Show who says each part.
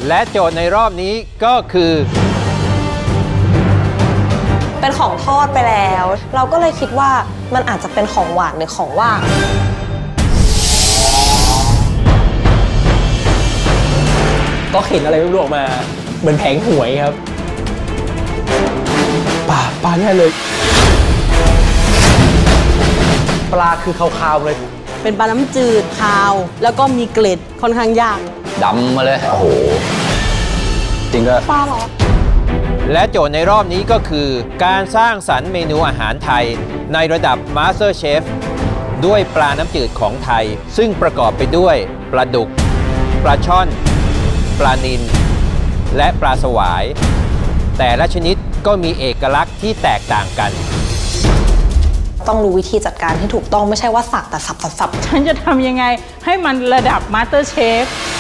Speaker 1: และโจทย์ในรอบนี้ก็คือ
Speaker 2: เป็นของทอดไปแล้วเราก็เลยคิดว่ามันอาจจะเป็นของหวานหรือของว่าง
Speaker 3: ก็เห็นอะไรไม่รู้ออกมาเหมือนแผงหวยครับปลาเนี่ยเลยปลาคือคาวๆเลย
Speaker 4: เป็นปลาน้ำจืดคาวแล้วก็มีเกล็ดค่อนข้างยาก
Speaker 3: ดำมาเลยโอ้โหจริงก็
Speaker 2: ปลาหรอ
Speaker 1: และโจทย์ในรอบนี้ก็คือการสร้างสรรค์เมนูอาหารไทยในระดับ Master Chef ด้วยปลาน้ำจืดของไทยซึ่งประกอบไปด้วยปลาดุกปลาช่อนปลานิลและปลาสวายแต่ละชนิดก็มีเอกลักษณ์ที่แตกต่างกัน
Speaker 2: ต้องรู้วิธีจัดการที่ถูกต้องไม่ใช่ว่าสักแต่สับ
Speaker 5: ฉันจะทำยังไงให้มันระดับ Master Chef